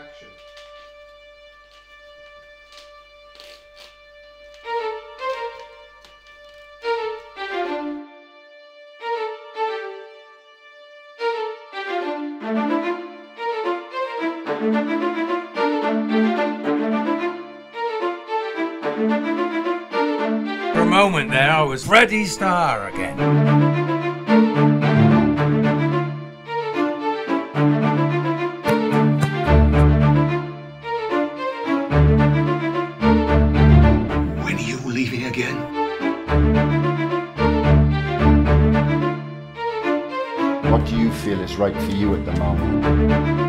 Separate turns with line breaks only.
Action.
For a moment there, I was Freddie Starr again.
When are you leaving again?
What do you feel is right for you at the moment?